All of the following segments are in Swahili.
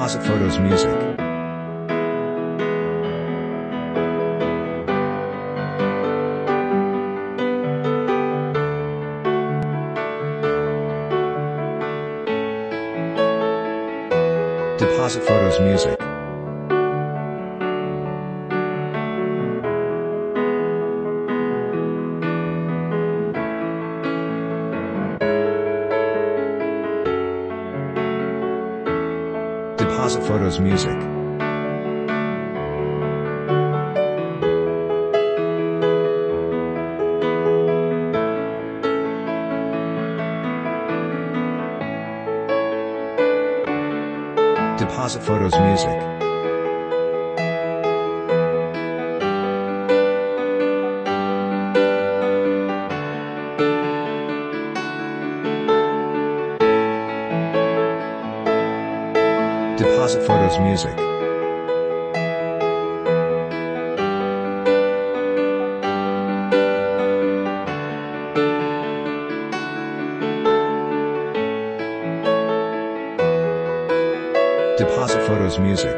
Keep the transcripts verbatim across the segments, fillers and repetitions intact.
Deposit photos music. Deposit photos music. Deposit photos music. Deposit photos music. Deposit photos music. Deposit photos music.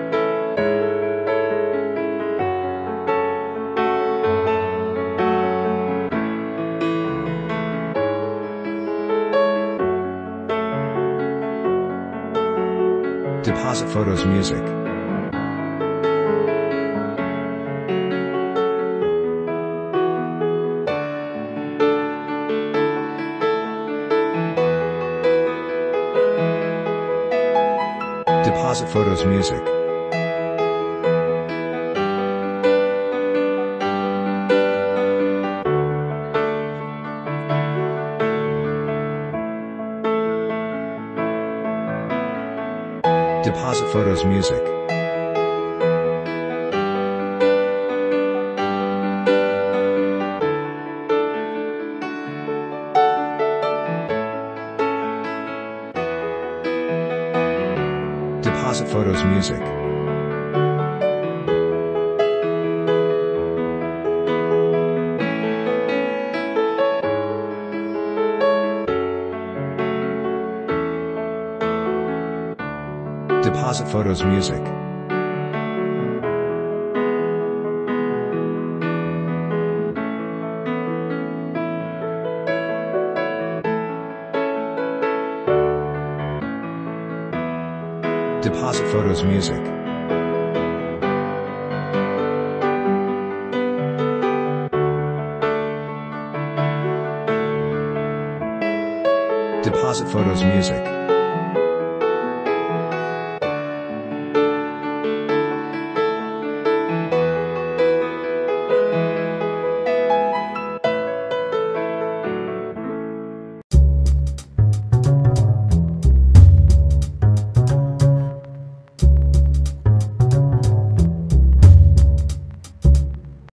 Deposit photos music. Deposit photos music. Deposit photos music. Deposit photos music. Deposit photos music. Deposit photos music. Deposit photos music.